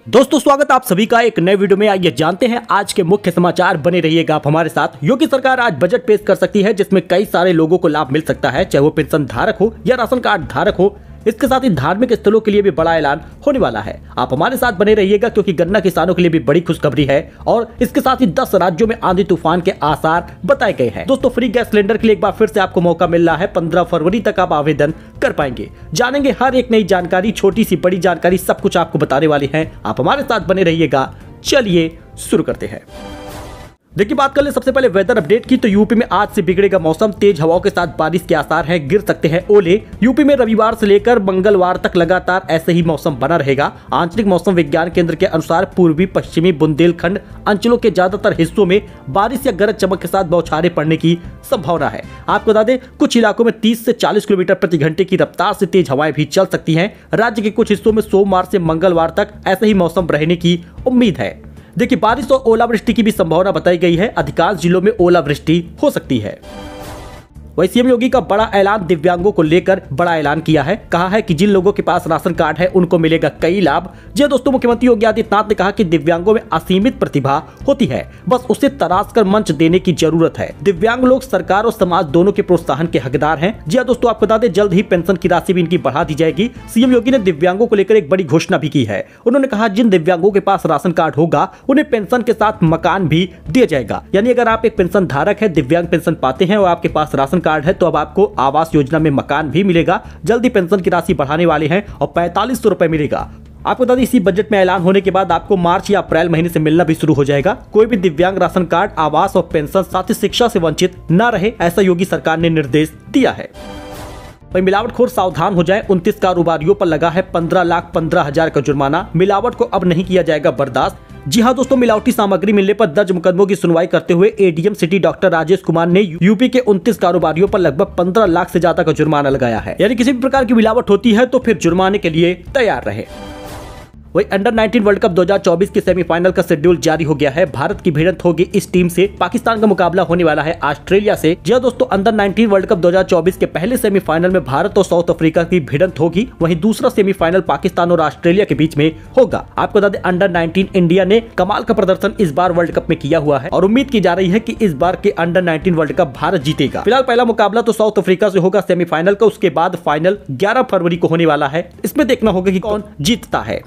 दोस्तों स्वागत आप सभी का एक नए वीडियो में। आइए जानते हैं आज के मुख्य समाचार। बने रहिएगा आप हमारे साथ। योगी सरकार आज बजट पेश कर सकती है जिसमें कई सारे लोगों को लाभ मिल सकता है, चाहे वो पेंशन धारक हो या राशन कार्ड धारक हो। इसके साथ ही धार्मिक स्थलों के लिए भी बड़ा ऐलान होने वाला है। आप हमारे साथ बने रहिएगा क्योंकि गन्ना किसानों के लिए भी बड़ी खुशखबरी है और इसके साथ ही 10 राज्यों में आंधी तूफान के आसार बताए गए हैं। दोस्तों फ्री गैस सिलेंडर के लिए एक बार फिर से आपको मौका मिल रहा है। 15 फरवरी तक आप आवेदन कर पाएंगे। जानेंगे हर एक नई जानकारी, छोटी सी बड़ी जानकारी, सब कुछ आपको बताने वाले हैं। आप हमारे साथ बने रहिएगा। चलिए शुरू करते हैं। देखिए बात कर ले सबसे पहले वेदर अपडेट की, तो यूपी में आज से बिगड़ेगा मौसम। तेज हवाओं के साथ बारिश के आसार हैं, गिर सकते हैं ओले। यूपी में रविवार से लेकर मंगलवार तक लगातार ऐसे ही मौसम बना रहेगा। आंचलिक मौसम विज्ञान केंद्र के अनुसार पूर्वी पश्चिमी बुंदेलखंड अंचलों के ज्यादातर हिस्सों में बारिश या गरज चमक के साथ बौछारें पड़ने की संभावना है। आपको बता दें कुछ इलाकों में 30 से 40 किलोमीटर प्रति घंटे की रफ्तार से तेज हवाएं भी चल सकती हैं। राज्य के कुछ हिस्सों में सोमवार से मंगलवार तक ऐसे ही मौसम रहने की उम्मीद है। देखिए बारिश और ओलावृष्टि की भी संभावना बताई गई है। अधिकांश जिलों में ओलावृष्टि हो सकती है। वही सीएम योगी का बड़ा ऐलान, दिव्यांगों को लेकर बड़ा ऐलान किया है। कहा है कि जिन लोगों के पास राशन कार्ड है उनको मिलेगा कई लाभ। जी दोस्तों, मुख्यमंत्री योगी आदित्यनाथ ने कहा कि दिव्यांगों में असीमित प्रतिभा होती है, बस उसे तराश कर मंच देने की जरूरत है। दिव्यांग लोग सरकार और समाज दोनों के प्रोत्साहन के हकदार हैं। जी दोस्तों, आपको बता दें जल्द ही पेंशन की राशि भी इनकी बढ़ा दी जाएगी। सीएम योगी ने दिव्यांगों को लेकर एक बड़ी घोषणा भी की है। उन्होंने कहा जिन दिव्यांगों के पास राशन कार्ड होगा उन्हें पेंशन के साथ मकान भी दिया जाएगा। यानी अगर आप एक पेंशन धारक है, दिव्यांग पेंशन पाते हैं और आपके पास राशन कार्ड है तो अब आपको आवास योजना में मकान भी मिलेगा। जल्दी पेंशन की राशि बढ़ाने वाले हैं और 4500 रुपए मिलेगा। आपको बता दें इसी बजट में ऐलान होने के बाद आपको मार्च या अप्रैल महीने से मिलना भी शुरू हो जाएगा। कोई भी दिव्यांग राशन कार्ड, आवास और पेंशन साथ ही शिक्षा से वंचित न रहे, ऐसा योगी सरकार ने निर्देश दिया है। वही मिलावटखोर सावधान हो जाए। 29 कारोबारियों पर लगा है 15,15,000 का जुर्माना। मिलावट को अब नहीं किया जाएगा बर्दाश्त। जी हाँ दोस्तों, मिलावटी सामग्री मिलने पर दर्ज मुकदमों की सुनवाई करते हुए ADM city doctor Rajesh Kumar ने यूपी के 29 कारोबारियों पर लगभग 15 लाख से ज्यादा का जुर्माना लगाया है। यानी किसी भी प्रकार की मिलावट होती है तो फिर जुर्माने के लिए तैयार रहे। वही अंडर 19 वर्ल्ड कप 2024 के सेमीफाइनल का शेड्यूल जारी हो गया है। भारत की भिड़ंत होगी इस टीम से। पाकिस्तान का मुकाबला होने वाला है ऑस्ट्रेलिया से। जी हां दोस्तों, अंडर 19 वर्ल्ड कप 2024 के पहले सेमीफाइनल में भारत और साउथ अफ्रीका की भिड़ंत होगी। वहीं दूसरा सेमीफाइनल पाकिस्तान और ऑस्ट्रेलिया के बीच में होगा। आपको बता दें अंडर 19 इंडिया ने कमाल का प्रदर्शन इस बार वर्ल्ड कप में किया हुआ है और उम्मीद की जा रही है कि इस बार के अंडर 19 वर्ल्ड कप भारत जीतेगा। फिलहाल पहला मुकाबला तो साउथ अफ्रीका से होगा सेमीफाइनल का। उसके बाद फाइनल 11 फरवरी को होने वाला है। इसमें देखना होगा कि कौन जीतता है।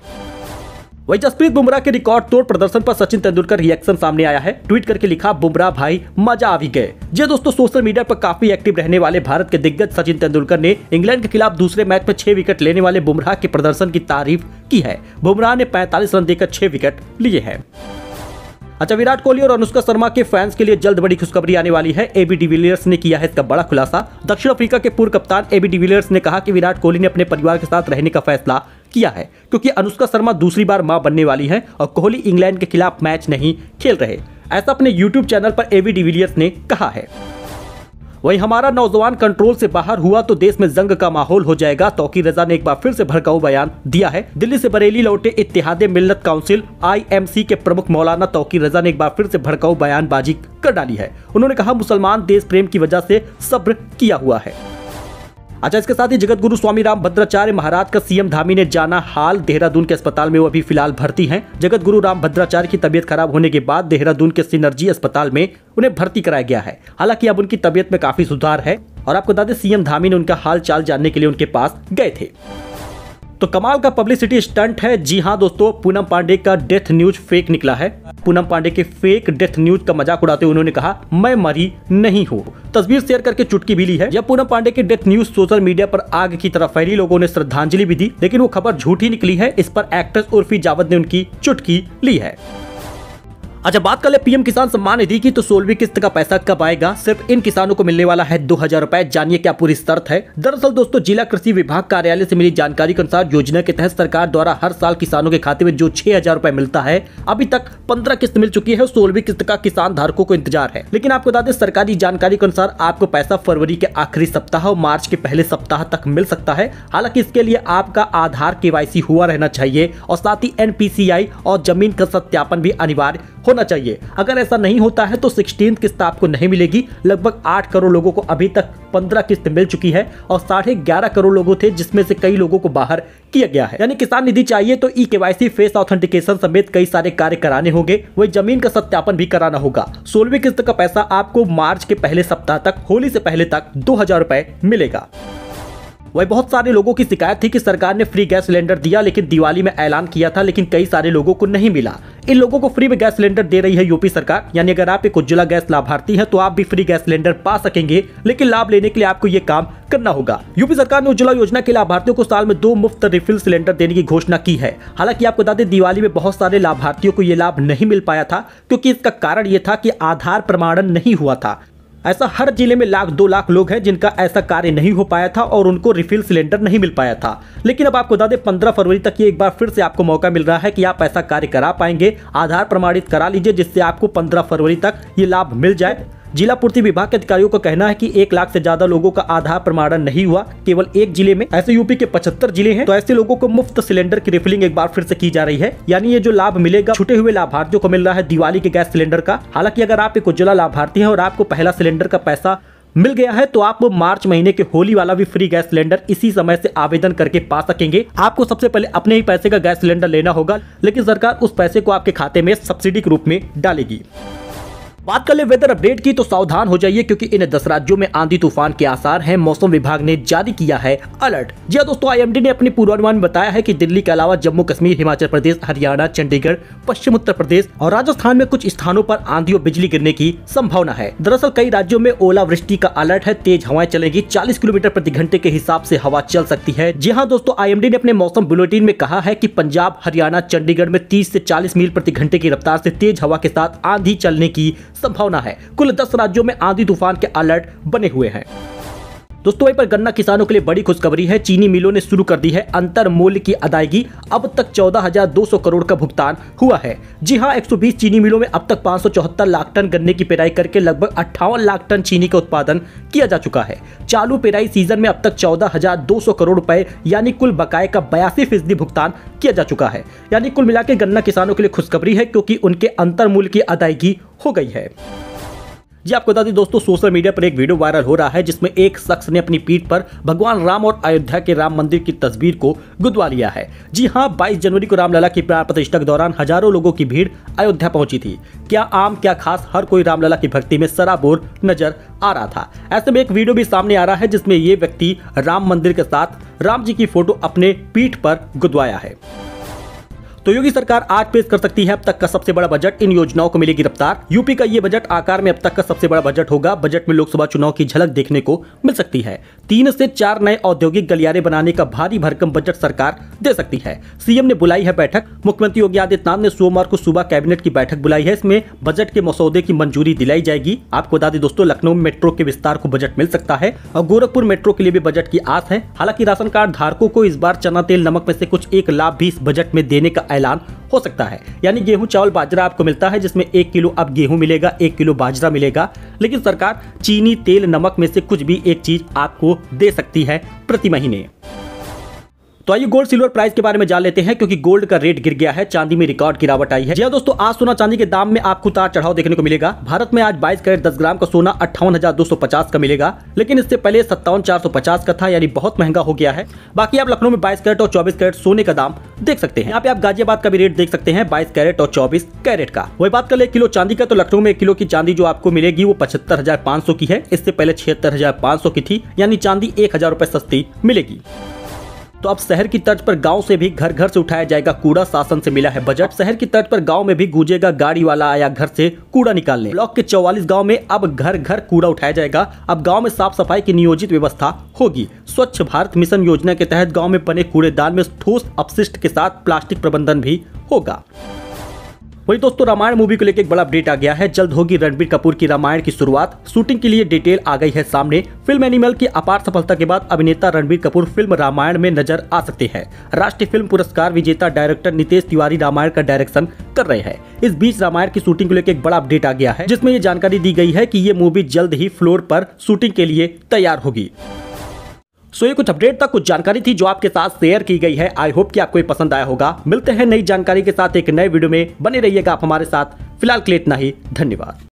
वही जसप्रीत बुमराह के रिकॉर्ड तोड़ प्रदर्शन पर सचिन तेंदुलकर रिएक्शन सामने आया है। ट्वीट करके लिखा, बुमराह भाई मजा आ भी गए। जी दोस्तों, सोशल मीडिया पर काफी एक्टिव रहने वाले भारत के दिग्गज सचिन तेंदुलकर ने इंग्लैंड के खिलाफ दूसरे मैच में 6 विकेट लेने वाले बुमराह के प्रदर्शन की तारीफ की है। बुमराह ने 45 रन देकर 6 विकेट लिए हैं। अच्छा, विराट कोहली और अनुष्का शर्मा के फैंस के लिए जल्द बड़ी खुशखबरी आने वाली है। एबी डिविलियर्स ने किया है इसका बड़ा खुलासा। दक्षिण अफ्रीका के पूर्व कप्तान एबी डिविलियर्स ने कहा कि विराट कोहली ने अपने परिवार के साथ रहने का फैसला किया है क्योंकि अनुष्का शर्मा दूसरी बार मां बनने वाली है और कोहली इंग्लैंड के खिलाफ मैच नहीं खेल रहे। ऐसा अपने यूट्यूब चैनल पर एबी डिविलियर्स ने कहा है। वही हमारा नौजवान कंट्रोल से बाहर हुआ तो देश में जंग का माहौल हो जाएगा। तौकीर रजा ने एक बार फिर से भड़काऊ बयान दिया है। दिल्ली से बरेली लौटे इत्तेहाद मिल्लत काउंसिल IMC के प्रमुख मौलाना तौकीर रजा ने एक बार फिर से भड़काऊ बयानबाजी कर डाली है। उन्होंने कहा मुसलमान देश प्रेम की वजह से सब्र किया हुआ है। अच्छा, इसके साथ ही जगत गुरु स्वामी राम भद्राचार्य महाराज का सीएम धामी ने जाना हाल। देहरादून के अस्पताल में वो अभी फिलहाल भर्ती हैं। जगत गुरु राम भद्राचार्य की तबीयत खराब होने के बाद देहरादून के सिनर्जी अस्पताल में उन्हें भर्ती कराया गया है। हालांकि अब उनकी तबीयत में काफी सुधार है और आपको बता दें सीएम धामी ने उनका हाल चाल जानने के लिए उनके पास गए थे। तो कमाल का पब्लिसिटी स्टंट है। जी हाँ दोस्तों, पूनम पांडे का डेथ न्यूज फेक निकला है। पूनम पांडे के फेक डेथ न्यूज का मजाक उड़ाते हुए उन्होंने कहा मैं मरी नहीं हूँ। तस्वीर शेयर करके चुटकी भी ली है। जब पूनम पांडे की डेथ न्यूज सोशल मीडिया पर आग की तरह फैली, लोगों ने श्रद्धांजलि भी दी, लेकिन वो खबर झूठी निकली है। इस पर एक्ट्रेस उर्फी जावेद ने उनकी चुटकी ली है। अच्छा, बात कर ले पीएम किसान सम्मान निधि की, तो 16वीं किस्त का पैसा कब आएगा? सिर्फ इन किसानों को मिलने वाला है 2000 रुपए। जानिए क्या पूरी शर्त है। दरअसल दोस्तों, जिला कृषि विभाग कार्यालय से मिली जानकारी के अनुसार योजना के तहत सरकार द्वारा हर साल किसानों के खाते में जो 6000 रुपए मिलता है, अभी तक 15 किस्त मिल चुकी है। 16वीं किस्त का किसान धारकों को इंतजार है। लेकिन आपको बता दें सरकारी जानकारी के अनुसार आपको पैसा फरवरी के आखिरी सप्ताह और मार्च के पहले सप्ताह तक मिल सकता है। हालांकि इसके लिए आपका आधार KYC हुआ रहना चाहिए और साथ ही NPCI और जमीन का सत्यापन भी अनिवार्य होना चाहिए। अगर ऐसा नहीं होता है तो 16th किस्त आपको नहीं मिलेगी। लगभग 8 करोड़ लोगों को अभी तक 15 किस्त मिल चुकी है और 11.5 करोड़ लोगों थे जिसमें से कई लोगों को बाहर किया गया है। यानी किसान निधि चाहिए तो ई-केवाईसी, फेस ऑथेंटिकेशन समेत कई सारे कार्य कराने होंगे। वही जमीन का सत्यापन भी कराना होगा। 16वीं किस्त का पैसा आपको मार्च के पहले सप्ताह तक, होली से पहले तक 2000 रुपए मिलेगा। वही बहुत सारे लोगों की शिकायत थी कि सरकार ने फ्री गैस सिलेंडर दिया लेकिन दिवाली में ऐलान किया था, लेकिन कई सारे लोगों को नहीं मिला। इन लोगों को फ्री में गैस सिलेंडर दे रही है यूपी सरकार। यानी अगर आप एक उज्ज्वला गैस लाभार्थी हैं तो आप भी फ्री गैस सिलेंडर पा सकेंगे, लेकिन लाभ लेने के लिए आपको ये काम करना होगा। यूपी सरकार ने उज्ज्वला योजना के लाभार्थियों को साल में 2 मुफ्त रिफिल सिलेंडर देने की घोषणा की है। हालांकि आपको बता दें, दिवाली में बहुत सारे लाभार्थियों को ये लाभ नहीं मिल पाया था, क्योंकि इसका कारण ये था कि आधार प्रमाणन नहीं हुआ था। ऐसा हर जिले में 1-2 लाख लोग हैं जिनका ऐसा कार्य नहीं हो पाया था और उनको रिफिल सिलेंडर नहीं मिल पाया था। लेकिन अब आपको बता दें, 15 फरवरी तक ये एक बार फिर से आपको मौका मिल रहा है कि आप ऐसा कार्य करा पाएंगे। आधार प्रमाणित करा लीजिए जिससे आपको 15 फरवरी तक ये लाभ मिल जाए। जिला पूर्ति विभाग के अधिकारियों का कहना है कि 1 लाख से ज्यादा लोगों का आधार प्रमाणन नहीं हुआ केवल एक जिले में। ऐसे यूपी के 75 जिले हैं, तो ऐसे लोगों को मुफ्त सिलेंडर की रिफिलिंग एक बार फिर से की जा रही है। यानी ये जो लाभ मिलेगा छूटे हुए लाभार्थियों को मिल रहा है दिवाली के गैस सिलेंडर का। हालांकि अगर आप एक उज्ज्वला लाभार्थी हैं और आपको पहला सिलेंडर का पैसा मिल गया है तो आप मार्च महीने के होली वाला भी फ्री गैस सिलेंडर इसी समय से आवेदन करके पा सकेंगे। आपको सबसे पहले अपने ही पैसे का गैस सिलेंडर लेना होगा, लेकिन सरकार उस पैसे को आपके खाते में सब्सिडी के रूप में डालेगी। बात कर ले वेदर अपडेट की, तो सावधान हो जाइए क्योंकि इन 10 राज्यों में आंधी तूफान के आसार हैं। मौसम विभाग ने जारी किया है अलर्ट। जी हां दोस्तों, आईएमडी ने अपनी पूर्वानुमान में बताया है कि दिल्ली के अलावा जम्मू कश्मीर, हिमाचल प्रदेश, हरियाणा, चंडीगढ़, पश्चिम उत्तर प्रदेश और राजस्थान में कुछ स्थानों पर आंधी और बिजली गिरने की संभावना है। दरअसल कई राज्यों में ओलावृष्टि का अलर्ट है। तेज हवाएं चलेगी, 40 किलोमीटर प्रति घंटे के हिसाब से हवा चल सकती है। जी हाँ दोस्तों, आईएमडी ने अपने मौसम बुलेटिन में कहा है कि पंजाब, हरियाणा, चंडीगढ़ में 30 से 40 मील प्रति घंटे की रफ्तार से तेज हवा के साथ आंधी चलने की संभावना है। कुल 10 राज्यों में आंधी तूफान के अलर्ट बने हुए हैं। दोस्तों वहीं पर गन्ना किसानों के लिए बड़ी खुशखबरी है। चीनी मिलों ने शुरू कर दी है अंतर मूल्य की अदायगी। अब तक 14,200 करोड़ का भुगतान हुआ है। जी हां, 120 चीनी मिलों में अब तक 574 लाख टन गन्ने की पेराई करके लगभग 58 लाख टन चीनी का उत्पादन किया जा चुका है। चालू पेराई सीजन में अब तक 14,200 करोड़ रुपए यानी कुल बकाये का 82% भुगतान किया जा चुका है। यानी कुल मिलाकर गन्ना किसानों के लिए खुशखबरी है क्योंकि उनके अंतर मूल्य की अदायगी हो गई है। जी आपको बता दें दोस्तों, सोशल मीडिया पर एक वीडियो वायरल हो रहा है जिसमें एक शख्स ने अपनी पीठ पर भगवान राम और अयोध्या के राम मंदिर की तस्वीर को गुदवा लिया है। जी हां, 22 जनवरी को रामलला की प्राण प्रतिष्ठा के दौरान हजारों लोगों की भीड़ अयोध्या पहुंची थी। क्या आम क्या खास, हर कोई रामलला की भक्ति में सराबोर नजर आ रहा था। ऐसे में एक वीडियो भी सामने आ रहा है जिसमें ये व्यक्ति राम मंदिर के साथ राम जी की फोटो अपने पीठ पर गुदवाया है। तो योगी सरकार आज पेश कर सकती है अब तक का सबसे बड़ा बजट। इन योजनाओं को मिलेगी रफ्तार। यूपी का ये बजट आकार में अब तक का सबसे बड़ा बजट होगा। बजट में लोकसभा चुनाव की झलक देखने को मिल सकती है। 3 से 4 नए औद्योगिक गलियारे बनाने का भारी भरकम बजट सरकार दे सकती है। सीएम ने बुलाई है बैठक। मुख्यमंत्री योगी आदित्यनाथ ने सोमवार को सुबह कैबिनेट की बैठक बुलाई है। इसमें बजट के मसौदे की मंजूरी दिलाई जाएगी। आपको बता दें दोस्तों, लखनऊ में मेट्रो के विस्तार को बजट मिल सकता है और गोरखपुर मेट्रो के लिए भी बजट की आस है। हालांकि राशन कार्ड धारकों को इस बार चना, तेल, नमक में से कुछ एक लाभ भी इस बजट में देने का ऐलान हो सकता है। यानी गेहूं, चावल, बाजरा आपको मिलता है जिसमें 1 किलो अब गेहूं मिलेगा, 1 किलो बाजरा मिलेगा। लेकिन सरकार चीनी, तेल, नमक में से कुछ भी एक चीज आपको दे सकती है प्रति महीने। तो आइए गोल्ड सिल्वर प्राइस के बारे में जान लेते हैं क्योंकि गोल्ड का रेट गिर गया है, चांदी में रिकॉर्ड गिरावट आई है। जी हां दोस्तों, आज सोना चांदी के दाम में आपको उतार चढ़ाव देखने को मिलेगा। भारत में आज 22 कैरेट 10 ग्राम का सोना 58,250 का मिलेगा, लेकिन इससे पहले 57,450 का था, यानी बहुत महंगा हो गया है। बाकी आप लखनऊ में 22 कैरेट और 24 कैरेट सोने का दाम देख सकते हैं। यहाँ पे आप गाजियाबाद का भी रेट देख सकते हैं, 22 कैरेट और 24 कैरेट का। वही बात कर ले 1 किलो चांदी का, तो लखनऊ में 1 किलो की चांदी जो आपको मिलेगी वो 75,500 की है। इससे पहले 76,500 की थी, यानी चांदी 1,000 रुपए सस्ती मिलेगी। तो अब शहर की तर्ज पर गांव से भी घर घर से उठाया जाएगा कूड़ा। शासन से मिला है बजट। शहर की तर्ज पर गांव में भी गूंजेगा गाड़ी वाला आया घर से कूड़ा निकालने। ब्लॉक के 44 गांव में अब घर घर कूड़ा उठाया जाएगा। अब गांव में साफ सफाई की नियोजित व्यवस्था होगी। स्वच्छ भारत मिशन योजना के तहत गांव में बने कूड़ेदान में ठोस अपशिष्ट के साथ प्लास्टिक प्रबंधन भी होगा। वही दोस्तों, रामायण मूवी को लेकर एक बड़ा अपडेट आ गया है। जल्द होगी रणबीर कपूर की रामायण की शुरुआत। शूटिंग के लिए डिटेल आ गई है सामने। फिल्म एनिमल की अपार सफलता के बाद अभिनेता रणबीर कपूर फिल्म रामायण में नजर आ सकते हैं। राष्ट्रीय फिल्म पुरस्कार विजेता डायरेक्टर नितेश तिवारी रामायण का डायरेक्शन कर रहे हैं। इस बीच रामायण की शूटिंग को लेकर एक बड़ा अपडेट आ गया है जिसमें ये जानकारी दी गई है कि ये मूवी जल्द ही फ्लोर पर शूटिंग के लिए तैयार होगी। सो ये कुछ अपडेट था, कुछ जानकारी थी जो आपके साथ शेयर की गई है। आई होप कि आपको ये पसंद आया होगा। मिलते हैं नई जानकारी के साथ एक नए वीडियो में। बने रहिएगा आप हमारे साथ फिलहाल के लिए इतना ही, धन्यवाद।